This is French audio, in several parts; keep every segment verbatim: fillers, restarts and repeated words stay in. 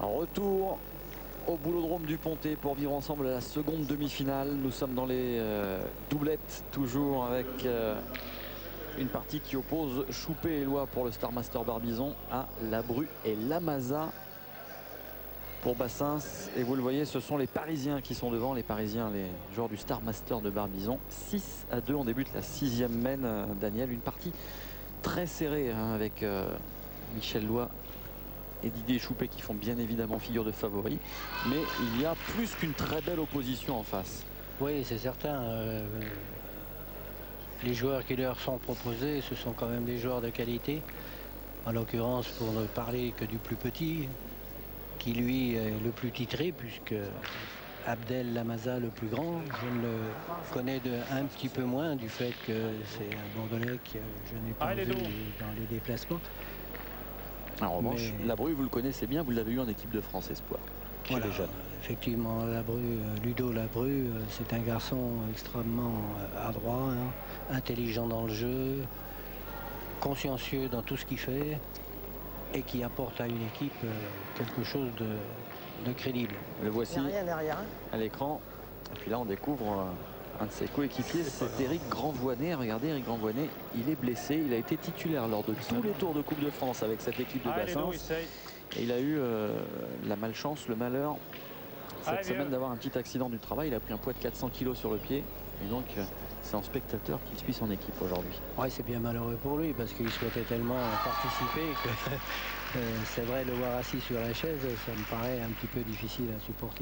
Retour au Boulodrome du Pontet pour vivre ensemble la seconde demi-finale. Nous sommes dans les euh, doublettes, toujours avec euh, une partie qui oppose Choupé et Eloi pour le Star Master Barbizon à Labru et Lamaza pour Bassins. Et vous le voyez, ce sont les Parisiens qui sont devant. Les Parisiens, les joueurs du Star Master de Barbizon. six à deux, on débute la sixième main, euh, Daniel. Une partie très serrée hein, avec euh, Michel Loy et Didier Choupé qui font bien évidemment figure de favoris, mais il y a plus qu'une très belle opposition en face. Oui, c'est certain. Euh, les joueurs qui leur sont proposés, ce sont quand même des joueurs de qualité. En l'occurrence, pour ne parler que du plus petit, qui lui est le plus titré, puisque Abdel Lamaza le plus grand, je le connais de un petit peu moins du fait que c'est un Bordelais que je n'ai pas vu dans les déplacements. En revanche, mais... Labru, vous le connaissez bien, vous l'avez eu en équipe de France Espoir. Voilà, les jeunes. Effectivement, Labru, Ludo Labru, c'est un garçon extrêmement adroit, hein, intelligent dans le jeu, consciencieux dans tout ce qu'il fait et qui apporte à une équipe quelque chose de, de crédible. Le voici à l'écran. Et puis là, on découvre un de ses coéquipiers, c'est Éric Grandvoinet. Regardez, Éric Grandvoinet, il est blessé. Il a été titulaire lors de tous les tours de Coupe de France avec cette équipe de Bassins. Et il a eu euh, la malchance, le malheur cette semaine d'avoir un petit accident du travail. Il a pris un poids de quatre cents kilos sur le pied. Et donc, c'est en spectateur qu'il suit son équipe aujourd'hui. Oui, c'est bien malheureux pour lui parce qu'il souhaitait tellement participer que euh, c'est vrai, le voir assis sur la chaise, ça me paraît un petit peu difficile à supporter.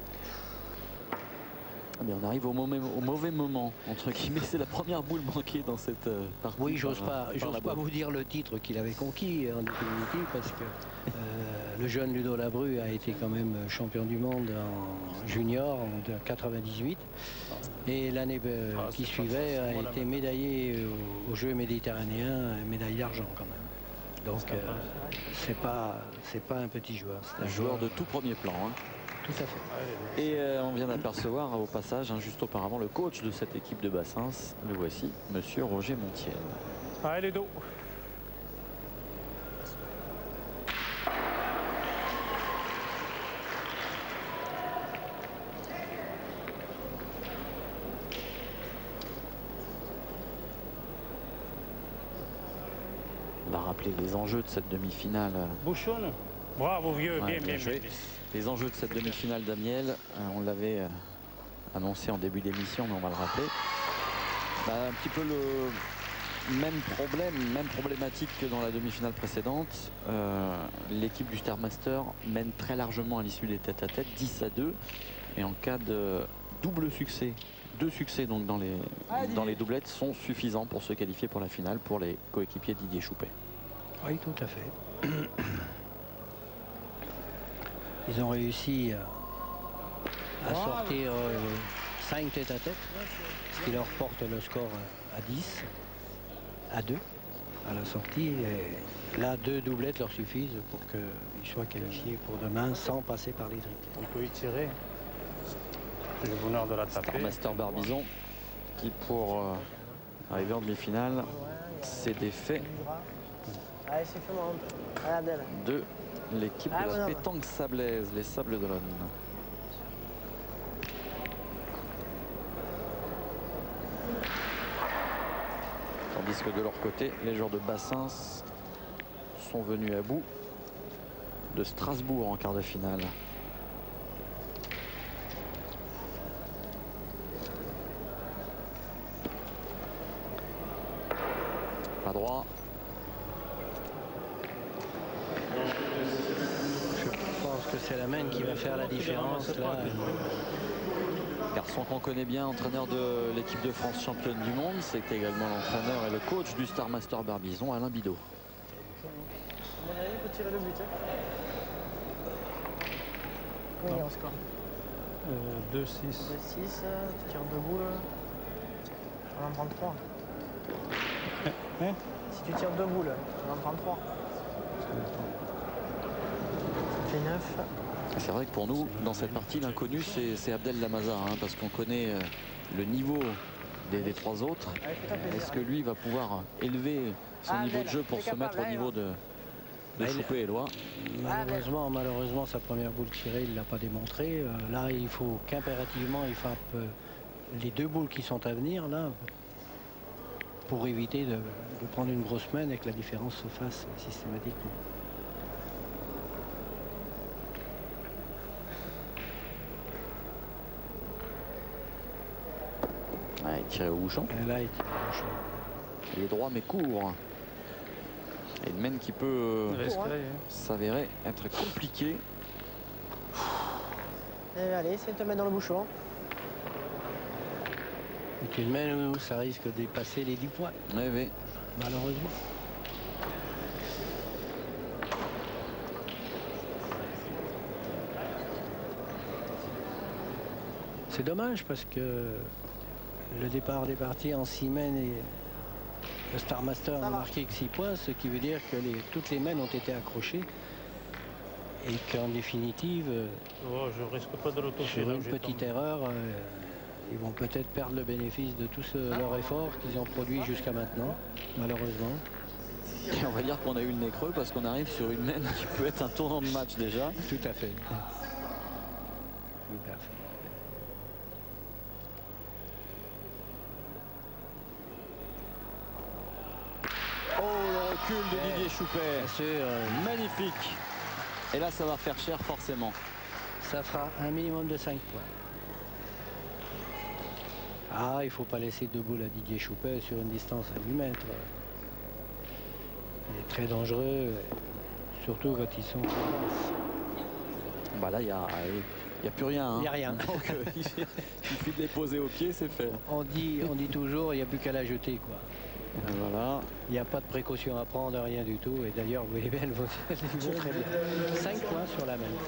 Mais on arrive au mauvais, au mauvais moment, entre guillemets, c'est la première boule manquée dans cette euh, partie. Oui, j'ose pas, j'ose pas vous dire le titre qu'il avait conquis en définitive, parce que euh, le jeune Ludo Labru a été quand même champion du monde en junior en quatre-vingt-dix-huit, et l'année euh, qui suivait a été médaillé aux, aux Jeux méditerranéens, médaille d'argent quand même. Donc euh, c'est pas, c'est pas un petit joueur. C'est un, un joueur, joueur de tout premier plan. Hein. Tout à fait. Et euh, on vient d'apercevoir au passage, hein, juste auparavant, le coach de cette équipe de Bassins. Le voici, monsieur Roger Montiel. Allez, dos. On va rappeler les enjeux de cette demi-finale. Bouchonne. Bravo, vieux, ouais, bien, bien, bien, bien. Les enjeux de cette demi-finale, Daniel, euh, on l'avait euh, annoncé en début d'émission, mais on va le rappeler. Bah, un petit peu le même problème, même problématique que dans la demi-finale précédente. Euh, L'équipe du Star Master mène très largement à l'issue des tête-à-tête, dix à deux. Et en cas de double succès, deux succès donc dans les, dans les doublettes sont suffisants pour se qualifier pour la finale pour les coéquipiers Didier Choupé. Oui, tout à fait. Ils ont réussi à, à sortir euh, cinq tête à tête, ce qui leur porte le score à dix, à deux à la sortie. Et là, deux doublettes leur suffisent pour qu'ils soient qualifiés pour demain sans passer par les dribbles. On peut y tirer. J'ai le bonheur de la taper. Star Master Barbizon qui, pour euh, arriver en demi-finale, s'est défait de l'équipe de la pétanque sablaise, les Sables d'Olonne. Tandis que de leur côté, les joueurs de Bassins sont venus à bout de Strasbourg en quart de finale. À droit. Que c'est la main qui va faire la différence là. Garçon qu'on connaît bien, entraîneur de l'équipe de France championne du monde, c'est également l'entraîneur et le coach du Star Master Barbizon, Alain Bidot. Il peut tirer le but. Combien on score deux six. deux six, tu tires deux boules. On en prend trois. Hein? Si tu tires deux boules, on en prend trois. neuf. C'est vrai que pour nous, dans cette partie, l'inconnu, c'est Abdel Lamaza, hein, parce qu'on connaît euh, le niveau des, des trois autres. Est-ce que lui va pouvoir élever son ah, niveau de jeu pour se mettre au niveau de, de Ah, il- Choupé et Loin. Malheureusement, malheureusement, sa première boule tirée, il ne l'a pas démontré. Euh, là, il faut qu'impérativement, il frappe euh, les deux boules qui sont à venir, là, pour éviter de, de prendre une grosse main et que la différence se fasse systématiquement. Ouais, tiré au bouchon. Et là, il tire au bouchon. Il est droit mais court. Et une mène qui peut euh, Respirer, hein. s'avérer être compliquée. Et allez, c'est te mettre dans le bouchon. C'est une main où ça risque de dépasser les dix points, Oui, oui. malheureusement. C'est dommage parce que le départ des parties en six mènes et le Star Master n'a marqué que six points, ce qui veut dire que les, toutes les mènes ont été accrochées et qu'en définitive, euh, Oh, je risque pas de l'auto. sur une petite erreur, euh, ils vont peut-être perdre le bénéfice de tout ce- leur effort qu'ils ont produit jusqu'à maintenant, malheureusement. Et on va dire qu'on a eu le nez creux parce qu'on arrive sur une mène qui peut être un tournant de match déjà. Tout à fait. Tout à fait. Oh, le recul de Didier Choupé. Bien sûr, euh, Magnifique. Et là, ça va faire cher forcément. ça fera un minimum de cinq points. Ah, il ne faut pas laisser de boule à Didier Choupé sur une distance à huit mètres. Il est très dangereux, surtout quand ils sont en avance. Bah là, il n'y a, il y a plus rien. hein. Il n'y a rien. Donc, euh, il suffit de les poser au pied, c'est fait. On dit, on dit toujours, il n'y a plus qu'à la jeter, quoi. Voilà. Il n'y a pas de précaution à prendre, rien du tout. Et d'ailleurs, vous voyez bien, elle vaut elle vaut très bien. cinq points sur la même.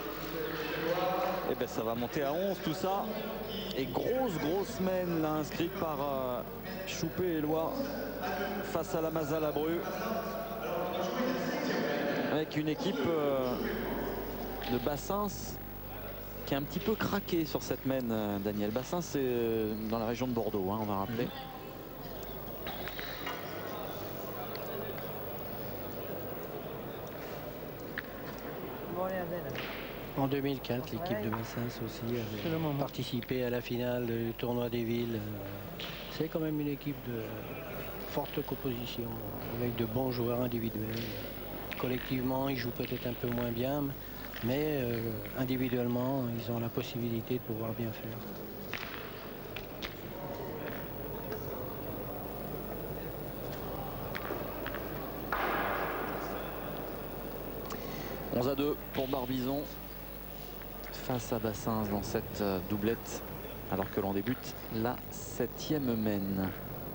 Et ben ça va monter à onze tout ça. Et grosse grosse mène là, inscrite par euh, Choupé et Lois face à la Mazal à Bru. Avec une équipe euh, de Bassins qui a un petit peu craqué sur cette mène, euh, Daniel. Bassins, c'est euh, dans la région de Bordeaux, hein, on va rappeler. Bon, allez, Adèle. En deux mille quatre, l'équipe de Bassins aussi C'est le avait moment. participé à la finale du tournoi des villes. Euh, C'est quand même une équipe de forte composition, avec de bons joueurs individuels. Collectivement, ils jouent peut-être un peu moins bien, mais euh, individuellement, ils ont la possibilité de pouvoir bien faire. onze à deux pour Barbizon face à Bassins dans cette euh, doublette, alors que l'on débute la septième mène.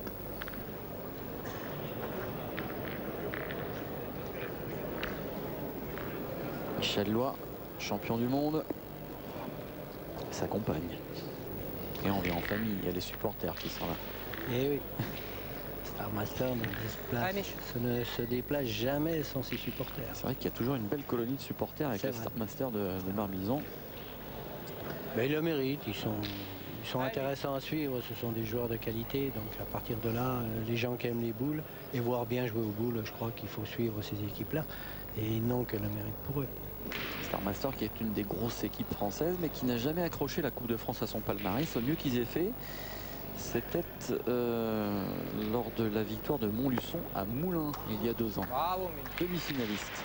Michel Lois, champion du monde, s'accompagne. Et on vient en famille, il y a les supporters qui sont là. Et oui, Star Master ne, déplace- Ah, Mich. se ne se déplace jamais sans ses supporters. C'est vrai qu'il y a toujours une belle colonie de supporters avec C'est la vrai. Star Master de, de Barbizon. Mais ils le méritent, ils sont, ils sont intéressants à suivre, ce sont des joueurs de qualité, donc à partir de là, euh, les gens qui aiment les boules et voir bien jouer aux boules, je crois qu'il faut suivre ces équipes-là et ils n'ont que le mérite pour eux. Star Master qui est une des grosses équipes françaises mais qui n'a jamais accroché la Coupe de France à son palmarès. Au mieux qu'ils aient fait, c'était euh, lors de la victoire de Montluçon à Moulins il y a deux ans. Bravo, Mich. Demi-finaliste.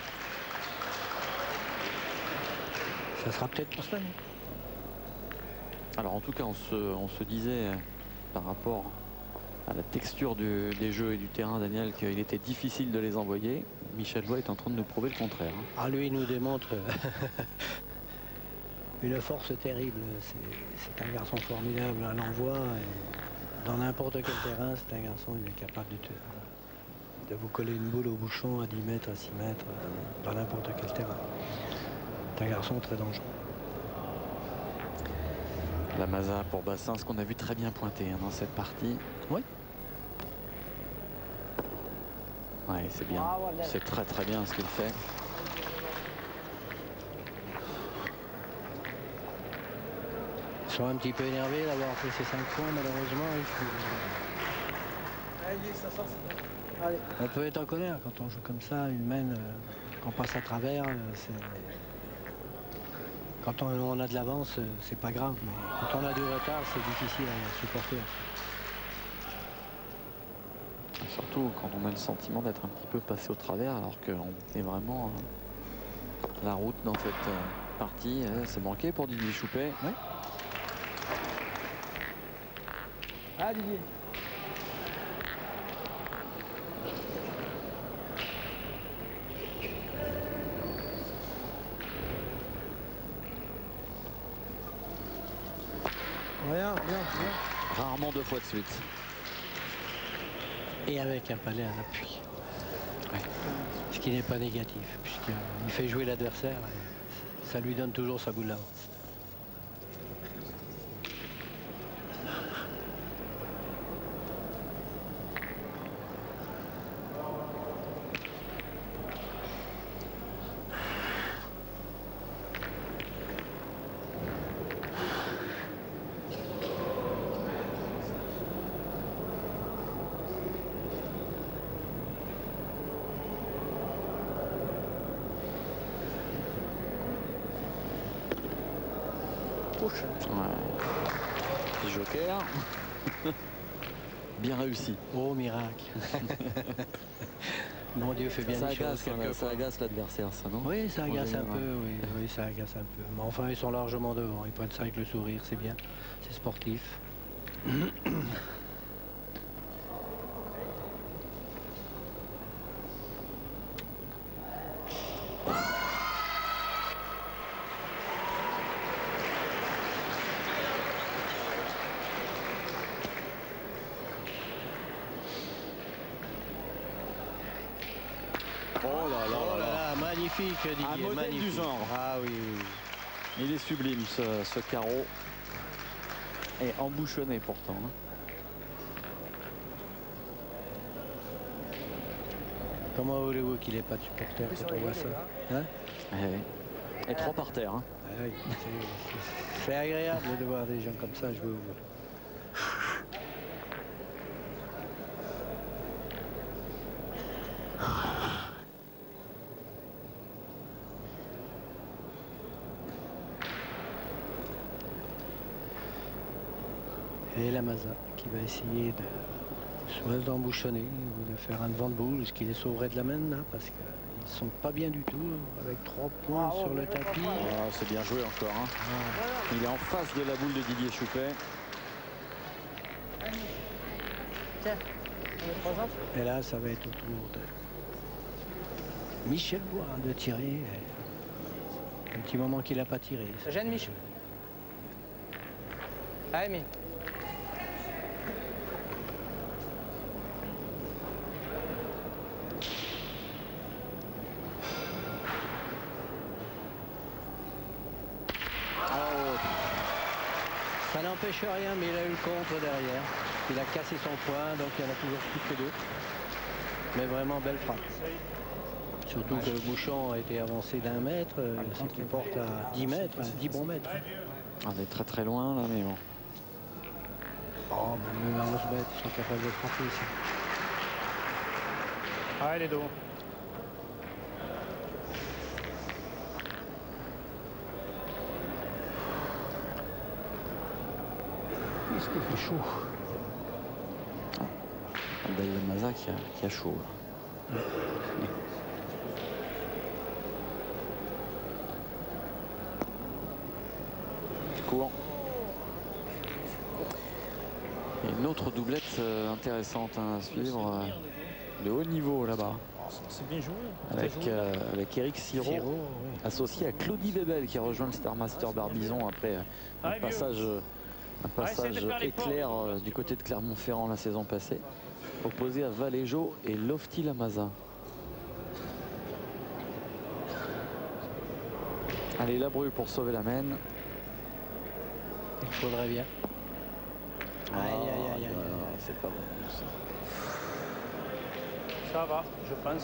Ça sera peut-être pour cela. Alors en tout cas on se, on se disait euh, par rapport à la texture du- des jeux et du terrain, Daniel, qu'il était difficile de les envoyer. Michel Lois est en train de nous prouver le contraire. hein. Ah, lui, il nous démontre une force terrible. C'est c'est un garçon formidable à l'envoi. et Dans n'importe quel terrain, c'est un garçon, il est capable de, te- de vous coller une boule au bouchon à dix mètres, à six mètres, euh, dans n'importe quel terrain. C'est un garçon très dangereux. La Maza pour Bassins, qu'on a vu très bien pointer hein, dans cette partie. Oui. Ouais, c'est bien. Bravo, Adèle. C'est très très bien ce qu'il fait. Ils sont un petit peu énervés d'avoir fait ces cinq points, malheureusement. Il faut- Allez, ça sort, c'est bon. Allez. On peut être en colère quand on joue comme ça, une main, euh, qu'on passe à travers, c'est... Quand on, on a de l'avance, c'est pas grave, mais quand on a du retard, c'est difficile à supporter. Et surtout quand on a le sentiment d'être un petit peu passé au travers, alors qu'on est vraiment hein, la route dans cette euh, partie. Euh, c'est manqué pour Didier Choupet. Ouais. Ah, Didier. Rien, bien, bien. Rarement deux fois de suite. Et avec un palais à l'appui. Ouais. Ce qui n'est pas négatif, puisqu'il fait jouer l'adversaire. Ça lui donne toujours sa boule d'avance. Ouais. Petit joker. Bien réussi. Oh, miracle. Mon Dieu fait bien Ça les choses agace, hein, quelquefois. ça agace l'adversaire, ça, non? Oui, ça agace un Ouais. peu, oui, oui, ça agace un peu. Mais enfin, ils sont largement devant. Ils prennent ça avec le sourire, c'est bien. C'est sportif. Oh là là Oh là là là. là, magnifique Didier, Un modèle magnifique. du genre. Ah oui, oui. Il est sublime ce, ce carreau. Et embouchonné pourtant. Hein. Comment voulez-vous qu'il n'ait pas de supporter quand on voit ça, hein? Eh oui. Et trois par terre. Hein. Ah oui, c'est- c'est- c'est agréable de voir des gens comme ça jouer au volley. Et la Maza qui va essayer de soit d'embouchonner ou de faire un devant de boule, ce qui les sauverait de la main là, parce qu'ils ne sont pas bien du tout, avec trois points sur le tapis. Ah, c'est bien joué encore. Hein. Ah. Il est en face de la boule de Didier Choupet. Tiens, on est trois ans. Et là, ça va être au tour de Michel Bois de tirer. Un petit moment qu'il n'a pas tiré. Ça gêne, Michel. Ah, Amy. Ça n'empêche rien, mais il a eu le contre derrière. Il a cassé son point, donc il y en a toujours plus que deux. Mais vraiment belle frappe. Surtout que le bouchon a été avancé d'un mètre, euh, ce qui porte à dix mètres, à dix bons mètres. On est très très loin là, mais bon. Oh, mais même à onze mètres, ils sont capables de frapper ici. Ah, les dos. Qu'est-ce qu'il fait chaud? Abdel Maza qui a, qui a chaud. Là. Court. Et une autre doublette euh, intéressante hein, à suivre. Euh, de haut niveau là-bas. C'est bien joué. Avec, euh, avec Eric Siro, Siro, oui. associé à Claudie Bebel qui a rejoint le Starmaster Barbizon après euh, un passage, euh, un passage éclair euh, du côté de Clermont-Ferrand la saison passée. Opposé à Valéjo et Lofty Lamaza. Allez, Labru pour sauver la mène. Il faudrait bien. Aïe, aïe, aïe, aïe, aïe. C'est pas bon ça. Ça va, je pense.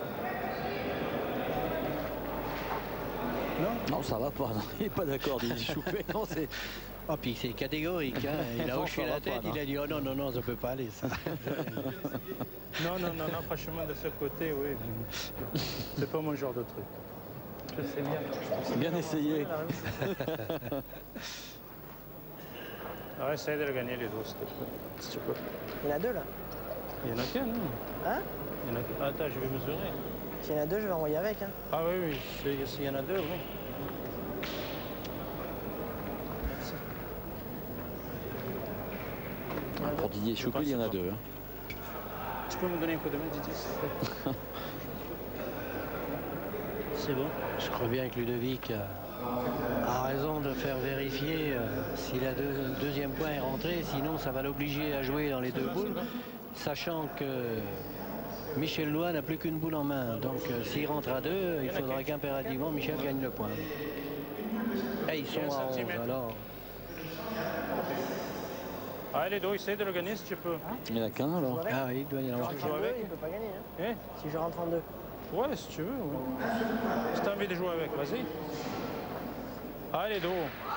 Non? Non, ça va pas. Non. Il n'est pas d'accord, Didier Choupet. Non, c'est... Oh, puis c'est catégorique. Hein. Il a Non, hoché ça la va tête, pas, non. il a dit oh non, non, non, ça peut pas aller ça. Non, non, non, non, franchement, de ce côté, oui. C'est pas mon genre de truc. Je sais bien. C'est bien essayé. Alors, essaye de le gagner les deux, s'il te plaît. Si tu peux. Il y en a deux là. Il y en a qu'un, non? Hein? Il y en a qu'un. Attends, je vais mesurer. S'il y en a deux, je vais envoyer avec. Hein. Ah oui, oui, s'il s'il y en a deux, oui. Ah, pour Didier Choupé, il y en a deux. Hein. Tu peux me donner un coup de main, Didier, s'il te plaît? C'est bon. Je crois bien que Ludovic a, a raison de faire vérifier euh, si le deux, deuxième point est rentré. Sinon, ça va l'obliger à jouer dans les deux boules, sachant que Michel Lois n'a plus qu'une boule en main. Donc, euh, s'il rentre à deux, il faudra qu'impérativement Michel gagne le point. Et ils sont à onze, alors. Ah, les deux, essaye de le gagner si tu peux. Il n'y en a qu'un alors. Ah oui, il doit y en avoir. Si je rentre en deux, il peut pas gagner. Hein. Hein? Si je rentre en deux. Ouais, si tu veux. Ouais. Si t'as envie de jouer avec, vas-y. Allez, dos.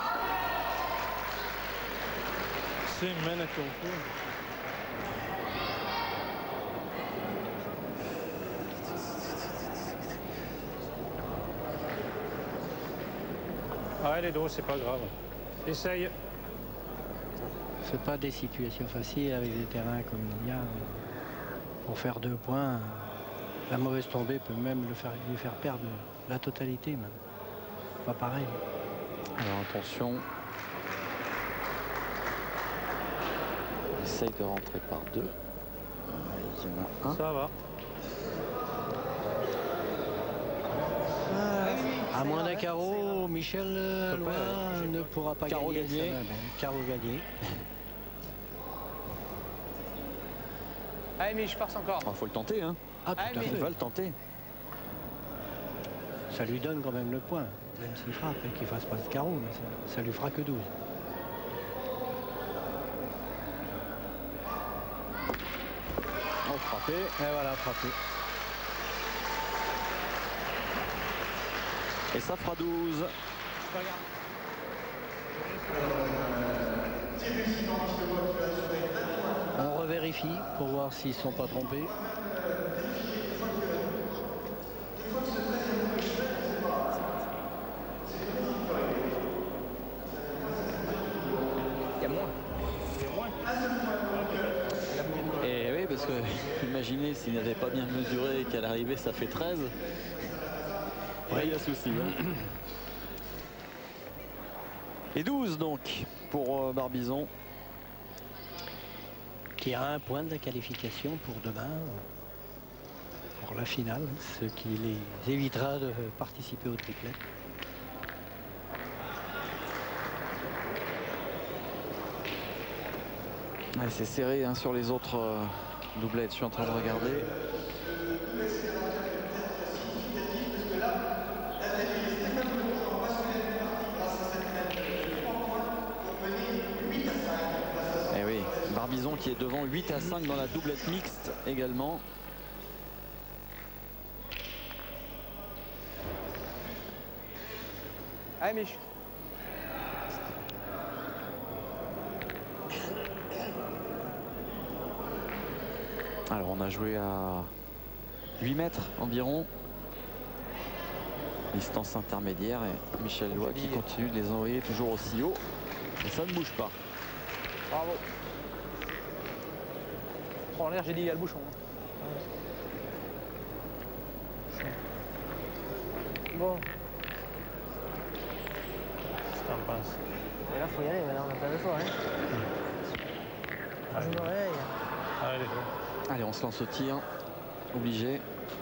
C'est mène à ton coup. Allez, dos, c'est pas grave. Essaye. C'est pas des situations faciles avec des terrains comme il y a. Pour faire deux points, la mauvaise tombée peut même le faire, lui faire perdre la totalité. Même. Pas pareil. Alors attention. Il essaye de rentrer par deux. Il y en a un. Ça va. À moins d'un carreau, Michel euh, Lois pas, ne pourra pas carreau gagner. gagné. Ça va, ben, carreau gagné. Allez, mais je passe encore. Il faut le tenter. Hein. Ah, tout Ah, à mais- Il fait. va le tenter. Ça lui donne quand même le point. Même s'il frappe et qu'il fasse pas de carreau, mais ça, ça lui fera que douze. On frappé. Et voilà, frappé. Et ça fera douze. On revérifie pour voir s'ils ne sont pas trompés. Il y a moins. Et oui, parce que imaginez s'il n'avait pas bien mesuré et qu'à l'arrivée ça fait treize. Ouais, il y a souci. Hein. Et douze donc pour euh, Barbizon. Qui a un point de la qualification pour demain, pour la finale, ce qui les évitera de participer au triplet. Ouais, c'est serré hein, sur les autres euh, doublettes. Je suis en train de regarder. Et oui, Barbizon qui est devant huit à cinq dans la doublette mixte également. Allez, Mich. Alors on a joué à huit mètres environ. Distance intermédiaire et Michel Lois qui continue de les envoyer toujours aussi haut. Et ça ne bouge pas. Bravo. Prends l'air, j'ai dit, il y a le bouchon. Bon, Qu'est-ce que t'en penses? et là, faut y aller, maintenant, on n'a pas le choix. Hein. Je me réveille. Allez, les deux. Allez, on se lance au tir. Obligé.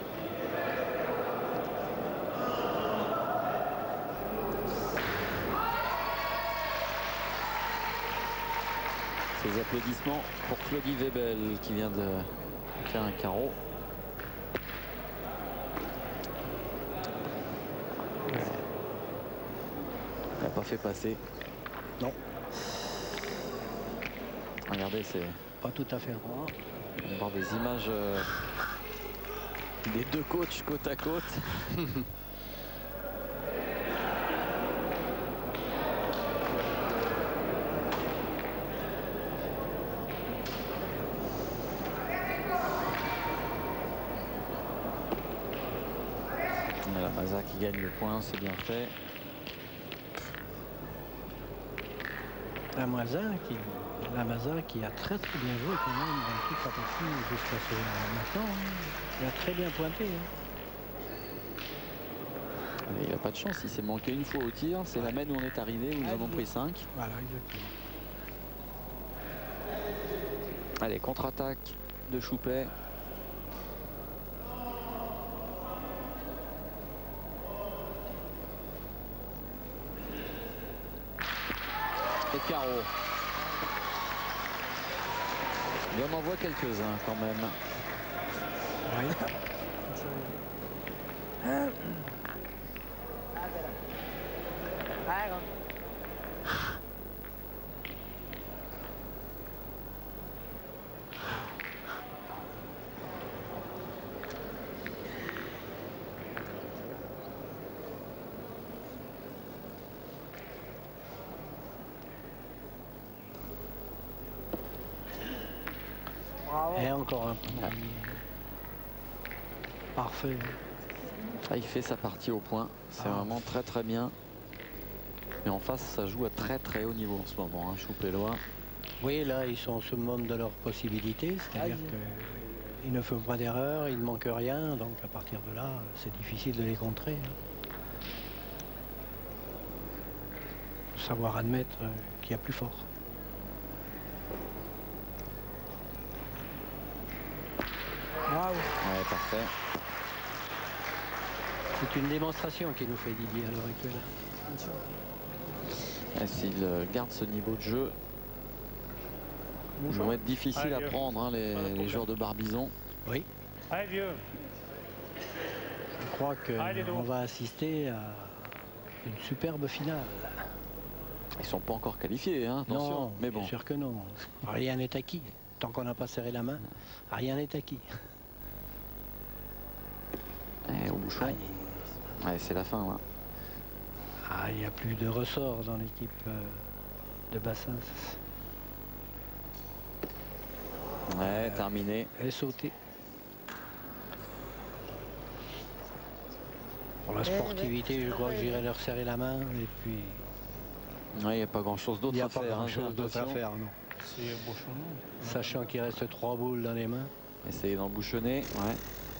Ces applaudissements pour Claudie Webel qui vient de faire un carreau. Il n'a pas fait passer. Non, Regardez, c'est pas tout à fait droit. on va voir des images euh, des deux coachs côte à côte. Maza qui gagne le point, c'est bien fait. La Maza qui, la Maza qui a très très bien joué quand même dans toute la partie jusqu'à ce maintenant. Il a très bien pointé. Hein. Il n'a pas de chance, il s'est manqué une fois au tir. C'est ouais. la main où on est arrivé, où ils en ont pris cinq. Voilà, exactement. Allez, contre-attaque de Choupet. Et carreau. Il en envoie quelques-uns quand même. Oui. Et encore un point. Parfait. Ah, il fait sa partie au point. C'est ah. vraiment très très bien. Mais en face, ça joue à très très haut niveau en ce moment, hein, Choupellois. Oui, là, ils sont au summum de leurs possibilités. C'est-à-dire qu'ils ne font pas d'erreur, ils ne manquent rien. Donc à partir de là, c'est difficile de les contrer. Il faut savoir admettre qu'il y a plus fort. Wow. Ouais, parfait. C'est une démonstration qu'il nous fait Didier à l'heure actuelle. S'il garde ce niveau de jeu, ils vont être difficiles à prendre, hein, les, les joueurs de Barbizon. Oui. Allez, vieux. Je crois qu'on va assister à une superbe finale. Ils sont pas encore qualifiés, hein, attention. Non, mais bon. Bien sûr que non. Rien n'est acquis. Tant qu'on n'a pas serré la main, rien n'est acquis. Et au bouchon. Ah, ouais, c'est la fin là. Ah, il n'y a plus de ressort dans l'équipe euh, de Bassins. Ouais, euh, terminé. Et sauté. Pour la sportivité, je crois que j'irai leur serrer la main et puis. Ouais, il n'y a pas grand chose d'autre à, à faire. Grand chose d'autre à faire, non. Sachant qu'il reste trois boules dans les mains. Essayer d'embouchonner, ouais.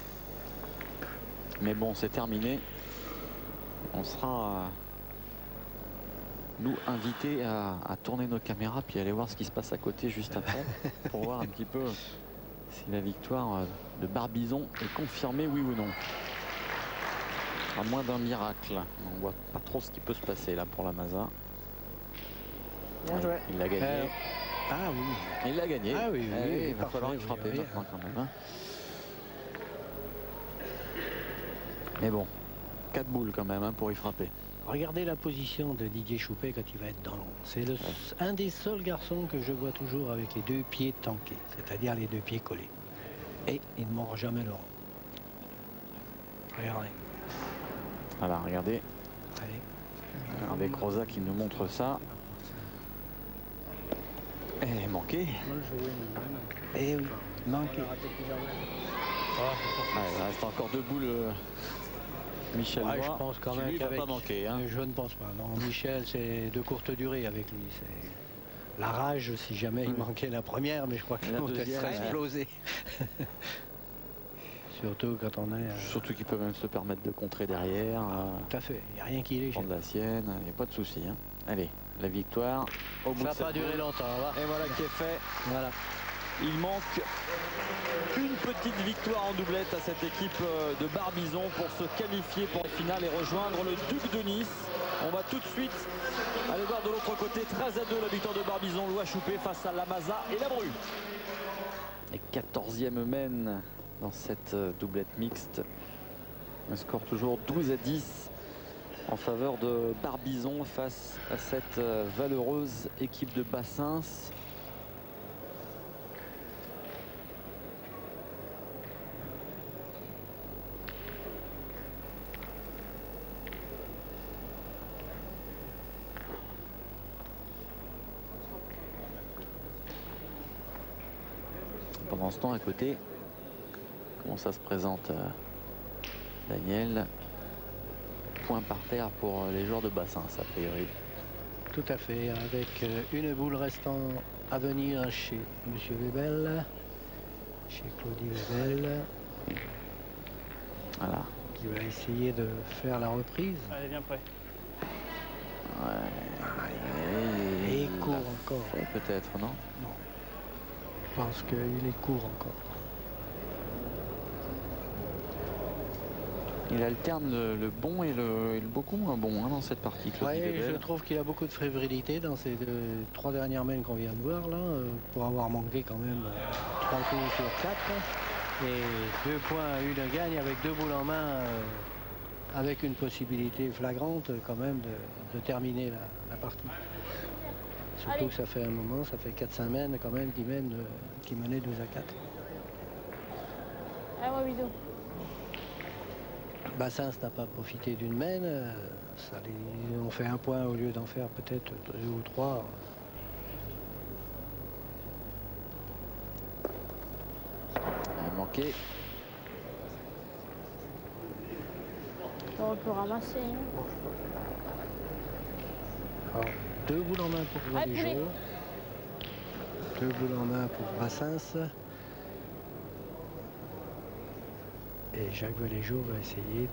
Mais bon, c'est terminé. On sera, euh, nous, invités à, à tourner nos caméras puis aller voir ce qui se passe à côté juste après pour voir un petit peu si la victoire de Barbizon est confirmée, oui ou non. À moins d'un miracle. On voit pas trop ce qui peut se passer là pour la Maza. Bien joué. Il l'a gagné. Euh, ah oui. Il l'a gagné. Ah oui, oui, eh, oui, il va falloir y frapper oui, maintenant quand même. Hein. Mais bon, quatre boules quand même hein, pour y frapper. Regardez la position de Didier Choupet quand il va être dans l'ombre. C'est ouais. un des seuls garçons que je vois toujours avec les deux pieds tankés, c'est-à-dire les deux pieds collés. Et il ne mord jamais le rond. Regardez. Voilà, regardez. Allez. Avec Rosa qui nous montre ça. Et manqué. Et oui, manqué. Ah, il reste encore deux boules. Euh, Michel ouais, je pense quand même qu'il va pas manquer. Hein. Je ne pense pas. Non, Michel, c'est de courte durée avec lui. C'est la rage si jamais oui. il manquait la première, mais je crois que l'autre serait explosé. Surtout quand on est. Euh... Surtout qu'il peut même se permettre de contrer derrière. Ah, euh... Tout à fait. Il n'y a rien qui l'échappe. Prendre la sienne, il n'y a pas de souci. Hein. Allez, la victoire. Au bout Ça n'a pas duré longtemps. Va. Et voilà qui est fait. Voilà. Il manque une petite victoire en doublette à cette équipe de Barbizon pour se qualifier pour le final et rejoindre le Duc de Nice. On va tout de suite aller voir de l'autre côté. treize à deux la victoire de Barbizon. Loa Choupet face à la Maza et la Bru. Et quatorzième mène dans cette doublette mixte. Un score toujours douze à dix en faveur de Barbizon face à cette valeureuse équipe de Bassins. Pendant ce temps, à côté, comment ça se présente, euh, Daniel? points par terre pour les joueurs de bassin, ça, a priori. Tout à fait, avec euh, une boule restant à venir chez Monsieur Webel, chez Claudie Webel. Voilà. Qui va essayer de faire la reprise. Allez, viens prêt. Ouais. Et il court encore. Peut-être, non? Non. Je pense qu'il est court encore. Il alterne le, le bon et le, et le beaucoup moins bon hein, dans cette partie. Oui, je trouve qu'il a beaucoup de fébrilité dans ces deux, trois dernières mains qu'on vient de voir là, euh, pour avoir manqué quand même euh, trois coups sur quatre. Et deux points, une gagne avec deux boules en main, euh, avec une possibilité flagrante quand même de, de terminer la, la partie. Surtout Allez. Que ça fait un moment, ça fait quatre cinq mènes quand même qui, mènent, euh, qui menaient douze à quatre. Ah ouais, bisous. Bassins n'a pas profité d'une main, ça les, on fait un point au lieu d'en faire peut-être deux ou trois. Manqué. On peut ramasser. Hein. Alors, deux boules en main pour Valéjo. Deux boules en main pour Bassins. Et Jacques Valéjo va essayer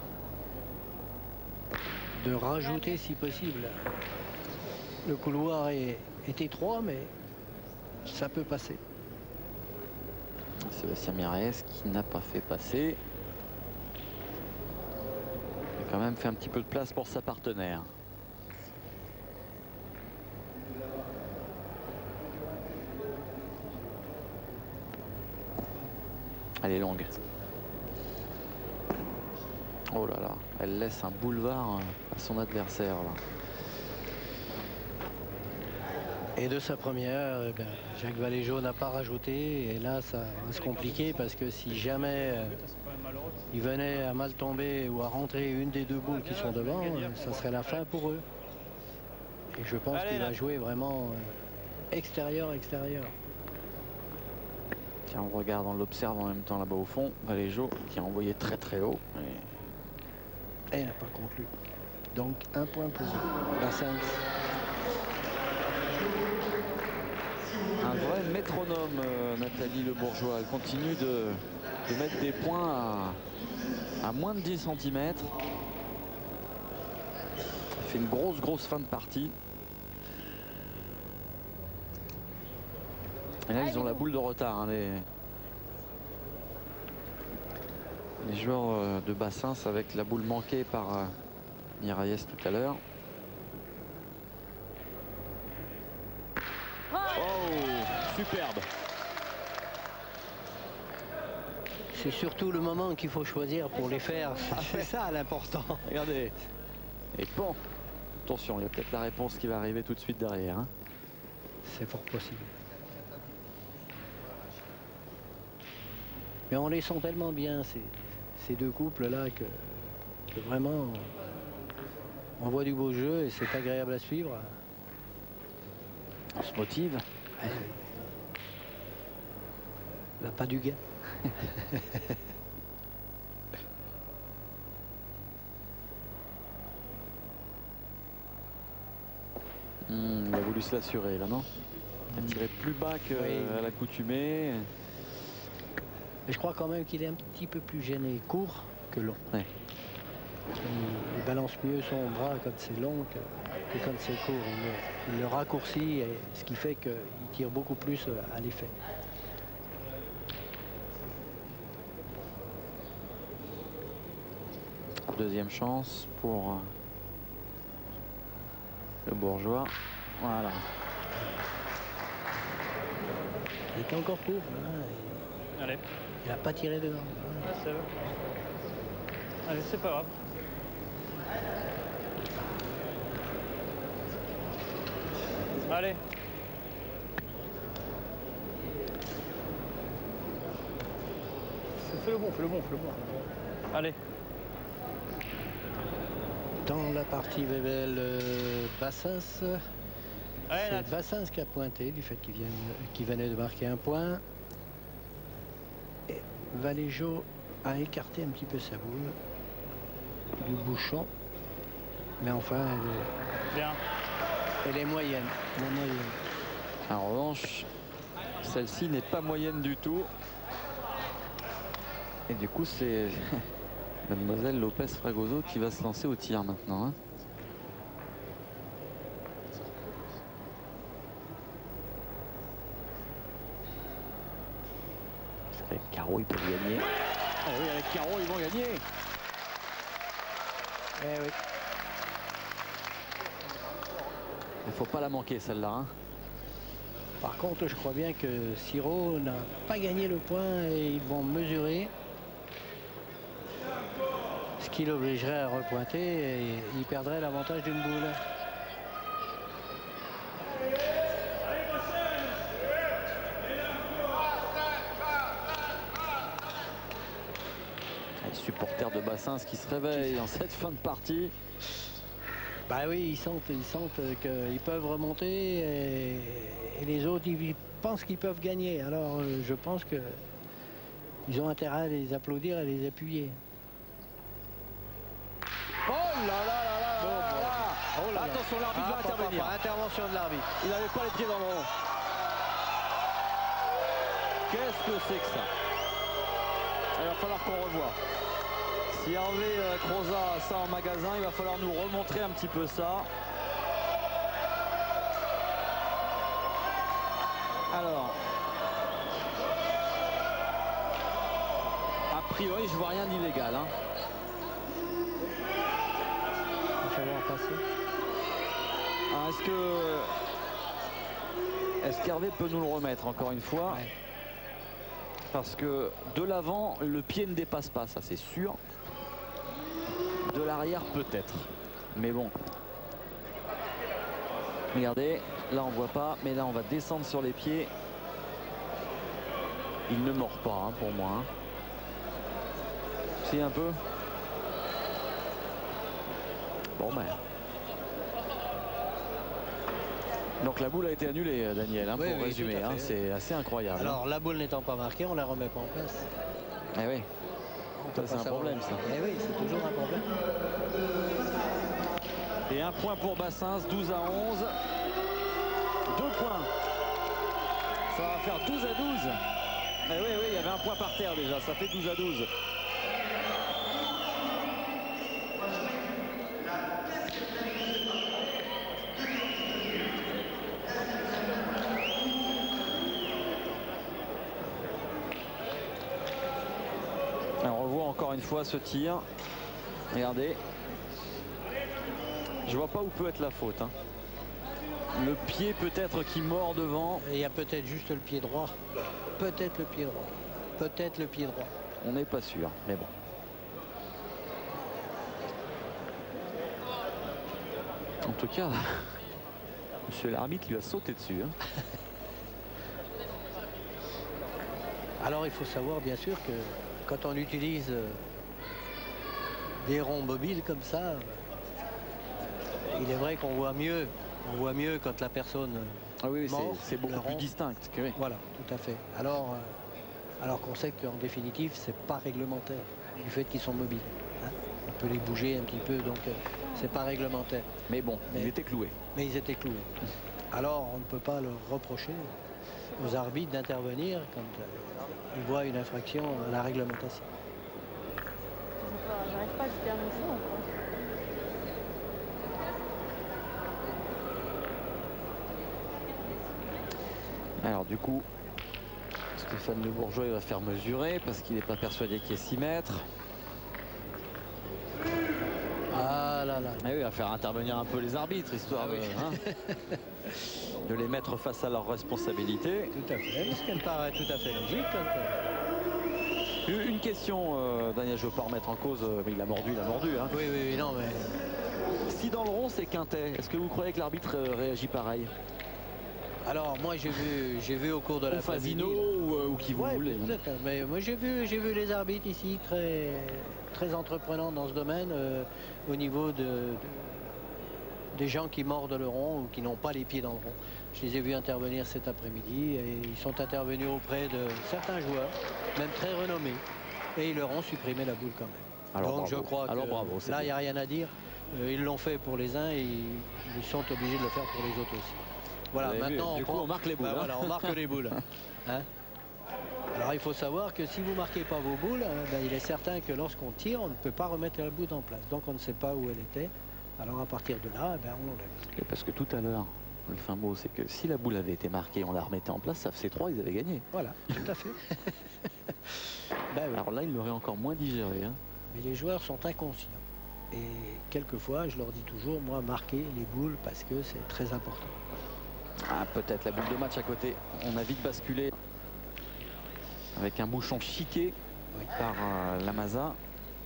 de, de rajouter si possible. Le couloir est, est étroit, mais ça peut passer. Sébastien Mirès qui n'a pas fait passer. Il a quand même fait un petit peu de place pour sa partenaire. Elle est longue. Oh là là, elle laisse un boulevard à son adversaire là. Et de sa première, eh bien, Jacques Valéjo n'a pas rajouté. Et là, ça va se compliquer parce que si jamais euh, il venait à mal tomber ou à rentrer une des deux boules qui sont devant, euh, ça serait la fin pour eux. Et je pense qu'il va jouer vraiment euh, extérieur-extérieur. Tiens, on regarde, on l'observe en même temps là-bas au fond. Valéjo qui a envoyé très très haut. Et... Et il n'a pas conclu. Donc un point pour Bassins. Un vrai métronome, euh, Nathalie Le Bourgeois. Elle continue de, de mettre des points à, à moins de dix centimètres. Elle fait une grosse, grosse fin de partie. Et là, ils ont la boule de retard. Hein, les, les joueurs de Bassins avec la boule manquée par euh, Miralles tout à l'heure. Superbe. C'est surtout le moment qu'il faut choisir pour les faire. C'est ça l'important. Regardez. Et bon, attention, il y a peut-être la réponse qui va arriver tout de suite derrière. Hein. C'est fort possible. Mais on les sent tellement bien, ces, ces deux couples-là, que, que vraiment, on voit du beau jeu et c'est agréable à suivre. On se motive. Là, pas du gain. Mmh, il a voulu se l'assurer là, non? Il a tiré plus bas qu'à oui. l'accoutumée. Mais je crois quand même qu'il est un petit peu plus gêné court que long. Ouais. Il, il balance mieux son bras quand c'est long que, que quand c'est court. Il le, il le raccourcit, et ce qui fait qu'il tire beaucoup plus à l'effet. Deuxième chance pour le Bourgeois. Voilà. Il était encore court. Hein, Allez. Il n'a pas tiré dedans. Ah, c'est vrai. Allez, c'est pas grave. Allez. Fais le bon, fais le bon, fais le bon. Allez. Dans la partie Webel euh, Bassins, c'est Bassins qui a pointé du fait qu'il qu'il venait de marquer un point. Et Valéjo a écarté un petit peu sa boule du bouchon. Mais enfin, elle, Bien. elle est moyenne. Elle est moyenne. En revanche, celle-ci n'est pas moyenne du tout. Et du coup, c'est Mademoiselle Lopez Fragoso qui va se lancer au tir maintenant. Hein. Parce qu'avec Caro, ils peuvent gagner. Ah oui, avec Caro, ils vont gagner. Eh oui. Il ne faut pas la manquer, celle-là. Hein. Par contre, je crois bien que Siro n'a pas gagné le point et ils vont mesurer. Ce qui l'obligerait à repointer et il perdrait l'avantage d'une boule. Les supporters de Bassins qui se réveillent en cette fin de partie. Bah oui, ils sentent, ils sentent qu'ils peuvent remonter et, et les autres ils pensent qu'ils peuvent gagner. Alors euh, je pense que ils ont intérêt à les applaudir et à les appuyer. Oh là là là là Bon, là bon. là. Oh là là. Attention, l'arbitre va Ah, intervenir. papa, intervention de l'arbitre. Il n'avait pas les pieds dans le rond. Qu'est-ce que c'est que ça? Il va falloir qu'on revoie. Si Hervé euh, Croza a ça en magasin, il va falloir nous remontrer un petit peu ça. Alors, a priori, je vois rien d'illégal. Hein. Il va falloir passer. Ah, Est-ce que est-ce qu'Hervé peut nous le remettre encore une fois? Ouais. Parce que de l'avant, le pied ne dépasse pas, ça c'est sûr. De l'arrière peut-être. Mais bon. Regardez, là on voit pas, mais là on va descendre sur les pieds. Il ne mord pas hein, pour moi. Hein. Si un peu. Bon ben. Donc la boule a été annulée, Daniel, hein, Oui, pour oui, résumer. tout à Hein, fait. c'est assez incroyable. Alors hein. la boule n'étant pas marquée, on la remet pas en place. Eh oui. On Ça, peut c'est pas un savoir. problème, ça. Eh oui, c'est toujours un problème. Et un point pour Bassins, douze à onze. Deux points. Ça va faire douze à douze. Eh oui, oui, il y avait un point par terre déjà. Ça fait douze à douze. Alors, on revoit encore une fois ce tir. Regardez. Je vois pas où peut être la faute. Hein. Le pied peut-être qui mord devant. Et il y a peut-être juste le pied droit. Peut-être le pied droit. Peut-être le pied droit. On n'est pas sûr, mais bon. En tout cas, monsieur l'arbitre lui a sauté dessus. Hein. Alors il faut savoir bien sûr que quand on utilise euh, des ronds mobiles comme ça, euh, il est vrai qu'on voit mieux. On voit mieux quand la personne Ah oui, c'est- mord c'est beaucoup le plus rond. distinct. Que oui. Voilà, tout à fait. Alors, euh, alors qu'on sait qu'en définitive, c'est pas réglementaire du fait qu'ils sont mobiles. Hein. On peut les bouger un petit peu, donc euh, c'est pas réglementaire. Mais bon, Mais- il était cloué. Mais ils étaient cloués. Alors, on ne peut pas leur reprocher aux arbitres d'intervenir quand euh, ils voient une infraction à la réglementation. J'ai pas- J'arrive pas à le terminer ça encore. Alors du coup, Stéphane Le Bourgeois il va faire mesurer parce qu'il n'est pas persuadé qu'il y ait six mètres. Ah là là. Ah oui, il va faire intervenir un peu les arbitres, histoire Ah oui. de, hein, de les mettre face à leurs responsabilités. Tout à fait, ce qui me paraît tout à fait logique. quand, euh, Une question, euh, Daniel, je ne veux pas remettre en cause, euh, mais il a mordu, il a mordu. Hein. Oui, oui, oui, non, mais Si dans le rond c'est quintet, est-ce que vous croyez que l'arbitre euh, réagit pareil? alors moi j'ai vu, j'ai vu au cours de Ou l'après-midi. Fasino ou, euh, ou qui vous Ouais, voulez. peut-être, mais moi j'ai vu, j'ai vu les arbitres ici très, très entreprenants dans ce domaine euh, au niveau de, de- des gens qui mordent le rond ou qui n'ont pas les pieds dans le rond. Je les ai vus intervenir cet après-midi et ils sont intervenus auprès de certains joueurs, même très renommés, et ils leur ont supprimé la boule quand même. Alors Donc bravo. je crois Alors que bravo, c'est là il bien. n'y a rien à dire. Euh, ils l'ont fait pour les uns et ils sont obligés de le faire pour les autres aussi. Voilà, Vous avez vu, maintenant du on, coup, prend- on marque les boules. bah, hein. voilà, on marque les boules. Hein. Alors il faut savoir que si vous ne marquez pas vos boules, hein, ben, il est certain que lorsqu'on tire, on ne peut pas remettre la boule en place. Donc on ne sait pas où elle était. Alors à partir de là, ben, on l'enlève. Et parce que tout à l'heure, le fin mot, c'est que si la boule avait été marquée, on la remettait en place, ça faisait trois, ils avaient gagné. Voilà, tout à fait. Ben oui. Alors là, ils l'auraient encore moins digéré. Hein. Mais les joueurs sont inconscients. Et quelquefois, je leur dis toujours, moi, marquez les boules parce que c'est très important. Ah, peut-être la boule de match à côté. On a vite basculé avec un bouchon chiqué Oui. par euh, Lamaza.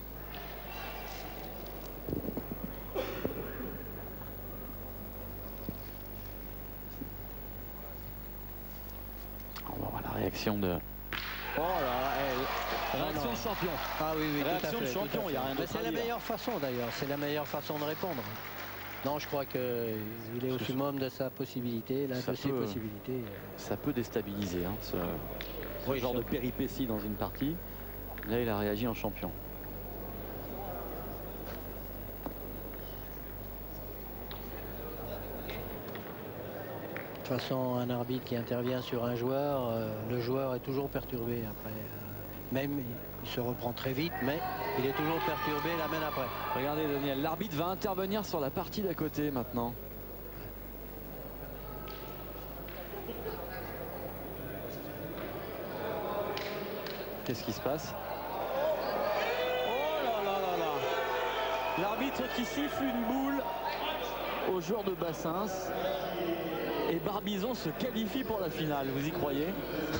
On va voir la réaction de... Oh là là, elle... réaction non. de champion. Ah oui, oui, Réaction tout à de fait, champion, tout à il y a fait. rien Mais d'autre c'est à la dire. meilleure façon d'ailleurs, c'est la meilleure façon de répondre. Non, je crois qu'il est au summum de sa possibilité, l'un Ça de ses peut- possibilités. euh, Ça peut déstabiliser hein, ce, ce Oui, genre ça de peut. péripéties dans une partie. Là, il a réagi en champion. De toute façon, un arbitre qui intervient sur un joueur, euh, le joueur est toujours perturbé après. euh, même, il se reprend très vite, mais il est toujours perturbé la main après. Regardez Daniel, l'arbitre va intervenir sur la partie d'à côté maintenant. Qu'est-ce qui se passe? Oh là là là là! L'arbitre qui siffle une boule au joueur de Bassins. Et Barbizon se qualifie pour la finale, vous y croyez?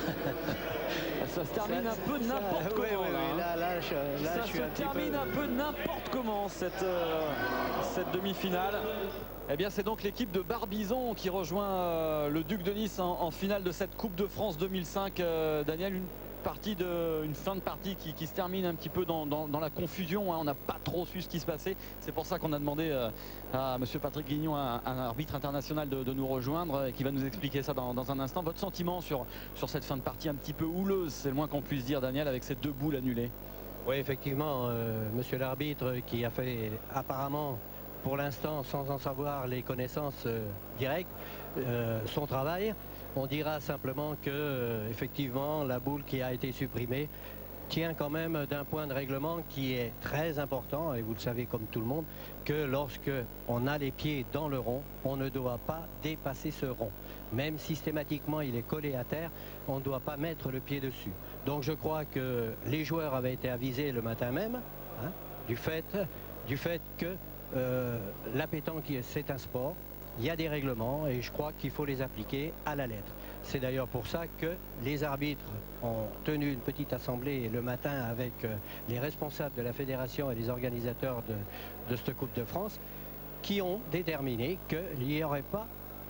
Ça se termine Ça- un peu ça- n'importe oui, comment. oui, là, oui, hein. là, là, je, là, Ça je suis se un petit termine peu... un peu n'importe comment cette, euh, cette demi-finale. Eh bien c'est donc l'équipe de Barbizon qui rejoint euh, le Duc de Nice en, en finale de cette Coupe de France deux mille cinq. Euh, Daniel, une partie de, une fin de partie qui, qui se termine un petit peu dans, dans- dans la confusion. Hein. On n'a pas trop su ce qui se passait. C'est pour ça qu'on a demandé euh, à monsieur Patrick Grignon, un, un arbitre international, de, de nous rejoindre et qui va nous expliquer ça dans, dans un instant. Votre sentiment sur, sur cette fin de partie un petit peu houleuse, c'est le moins qu'on puisse dire, Daniel, avec ces deux boules annulées? Oui, effectivement, euh, monsieur l'arbitre qui a fait apparemment, pour l'instant, sans en savoir les connaissances euh, directes, euh, son travail. On dira simplement que, euh, effectivement, la boule qui a été supprimée tient quand même d'un point de règlement qui est très important, et vous le savez comme tout le monde, que lorsque on a les pieds dans le rond, on ne doit pas dépasser ce rond. Même systématiquement il est collé à terre, on ne doit pas mettre le pied dessus. Donc je crois que les joueurs avaient été avisés le matin même, hein, du fait, du fait que euh, la pétanque, c'est un sport. Il y a des règlements et je crois qu'il faut les appliquer à la lettre. C'est d'ailleurs pour ça que les arbitres ont tenu une petite assemblée le matin avec euh, les responsables de la fédération et les organisateurs de, de cette Coupe de France qui ont déterminé qu'il n'y aurait pas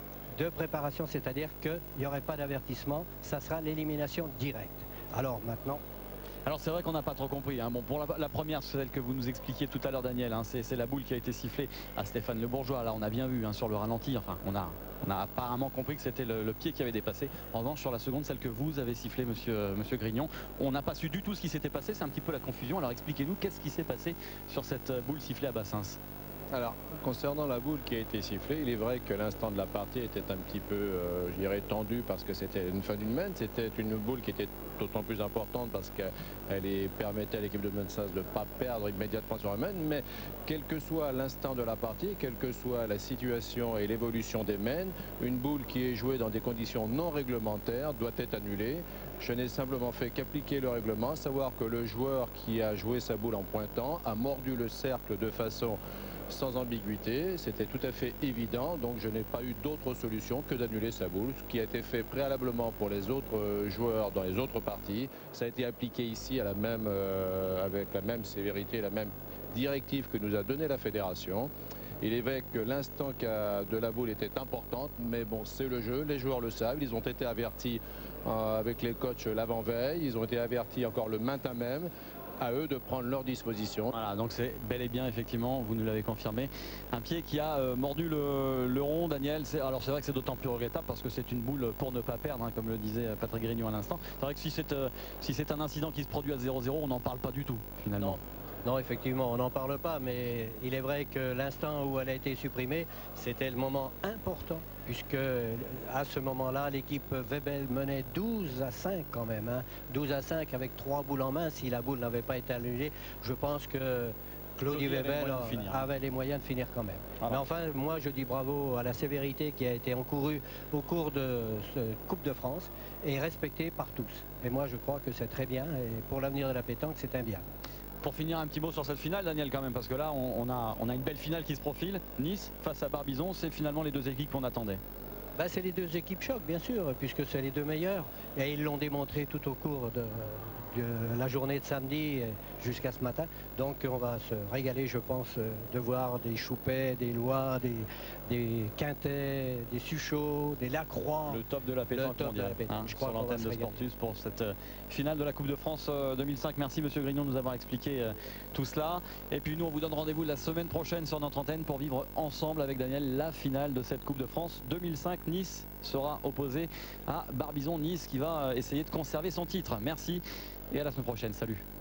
de préparation, c'est-à-dire qu'il n'y aurait pas d'avertissement, ça sera l'élimination directe. Alors maintenant... Alors c'est vrai qu'on n'a pas trop compris. Hein. Bon, pour la, la première, celle que vous nous expliquiez tout à l'heure, Daniel, hein, c'est la boule qui a été sifflée à Stéphane Le Bourgeois. Là, on a bien vu hein, sur le ralenti. Enfin, on a, on a apparemment compris que c'était le, le pied qui avait dépassé. En revanche, sur la seconde, celle que vous avez sifflée, monsieur, monsieur Grignon, on n'a pas su du tout ce qui s'était passé. C'est un petit peu la confusion. Alors expliquez-nous, qu'est-ce qui s'est passé sur cette boule sifflée à Bassins? Alors, concernant la boule qui a été sifflée, il est vrai que l'instant de la partie était un petit peu, euh, je dirais, tendu parce que c'était une fin d'une main. C'était une boule qui était d'autant plus importante parce qu'elle permettait à l'équipe de Bassins de ne pas perdre immédiatement sur la main. Mais quel que soit l'instant de la partie, quelle que soit la situation et l'évolution des mains, une boule qui est jouée dans des conditions non réglementaires doit être annulée. Je n'ai simplement fait qu'appliquer le règlement, savoir que le joueur qui a joué sa boule en pointant a mordu le cercle de façon sans ambiguïté, c'était tout à fait évident, donc je n'ai pas eu d'autre solution que d'annuler sa boule, ce qui a été fait préalablement pour les autres joueurs dans les autres parties. Ça a été appliqué ici à la même, euh, avec la même sévérité, la même directive que nous a donné la fédération. Il est vrai que l'instant de la boule était importante, mais bon, c'est le jeu, les joueurs le savent, ils ont été avertis euh, avec les coachs l'avant-veille, ils ont été avertis encore le matin même. À eux de prendre leur disposition. Voilà, donc c'est bel et bien, effectivement, vous nous l'avez confirmé, un pied qui a euh, mordu le, le rond, Daniel. Alors c'est vrai que c'est d'autant plus regrettable parce que c'est une boule pour ne pas perdre, hein, comme le disait Patrick Grignon à l'instant. C'est vrai que si c'est euh, si c'est un incident qui se produit à zéro zéro, on n'en parle pas du tout, finalement. Non. Non, effectivement, on n'en parle pas, mais il est vrai que l'instant où elle a été supprimée, c'était le moment important, puisque à ce moment-là, l'équipe Webel menait douze à cinq quand même. Hein. douze à cinq avec trois boules en main. Si la boule n'avait pas été annulée, je pense que Claudie Webel avait les moyens de finir quand même. Voilà. Mais enfin, moi, je dis bravo à la sévérité qui a été encourue au cours de cette Coupe de France et respectée par tous. Et moi, je crois que c'est très bien. Et pour l'avenir de la pétanque, c'est un bien. Pour finir, un petit mot sur cette finale, Daniel, quand même, parce que là, on, on, a, on a une belle finale qui se profile. Nice face à Barbizon, c'est finalement les deux équipes qu'on attendait. Bah, c'est les deux équipes choc, bien sûr, puisque c'est les deux meilleurs. Et ils l'ont démontré tout au cours de, de la journée de samedi jusqu'à ce matin. Donc on va se régaler, je pense, de voir des Choupets, des Lois, des, des Quintets, des Suchot, des Lacroix. Le top de la pétanque mondiale, hein, je crois, sur l'antenne de Sportus pour cette euh, finale de la Coupe de France euh, deux mille cinq. Merci Monsieur Grignon de nous avoir expliqué euh, tout cela. Et puis nous, on vous donne rendez-vous la semaine prochaine sur notre antenne pour vivre ensemble avec Daniel la finale de cette Coupe de France deux mille cinq. Nice sera opposé à Barbizon. Nice qui va essayer de conserver son titre. Merci et à la semaine prochaine. Salut.